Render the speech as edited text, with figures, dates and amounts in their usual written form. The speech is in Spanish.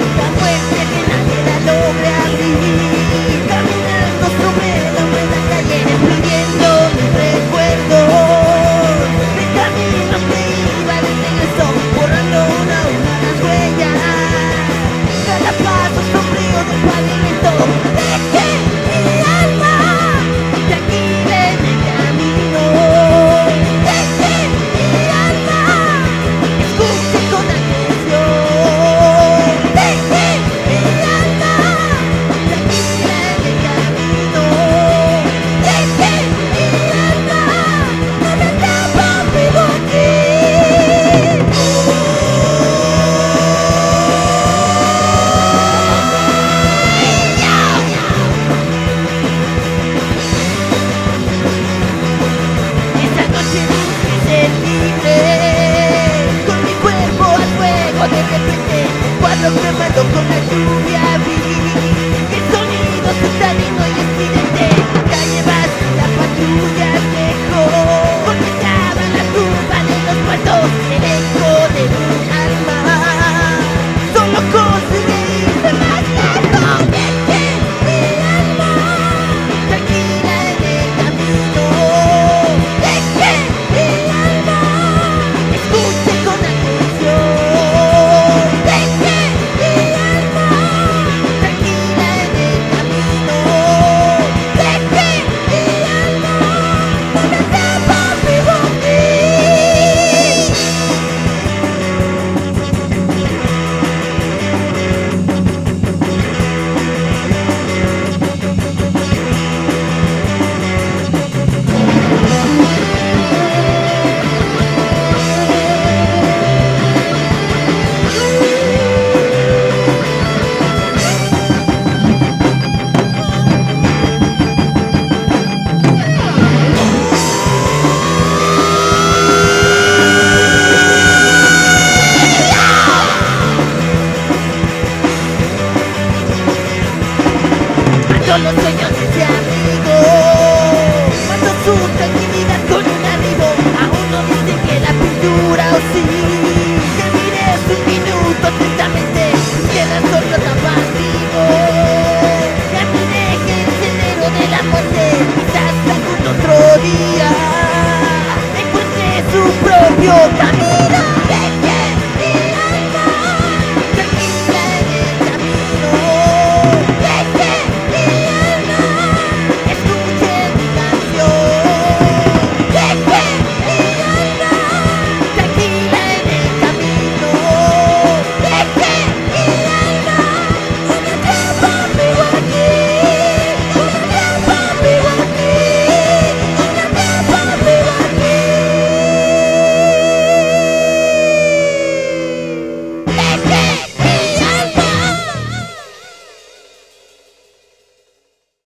la muerte que nadie la logre abrir, caminando sobre la buena calle, pidiendo mis recuerdos de caminos que iba desde el sol, borrando una a una las huellas, cada paso sombrío del pavimento. Dejé mi alma tranquila en el camino, dejé mi alma escuche con atención, dejé mi alma tranquila en el camino, dejé mi alma, no me atrapa vivo aquí. Esta noche dije ser libre, con mi cuerpo al fuego. De repente, cuadro quemando con la lluvia vi el sonido submarino y estridente. Calle vacía, patrullas lejos, conectaban la tumba de los muertos. El eco de mi alma solo consigue irse más lejos. Dejé mi alma tranquila en el camino, dejé mi alma escuche con atención, dejé mi alma tranquila en el camino, dejé mi alma, no me atrapa vivo aquí. Mato los sueños de ese amigo, mato su tranquilidad con un arribo. Aún no dicen que la pintura o sí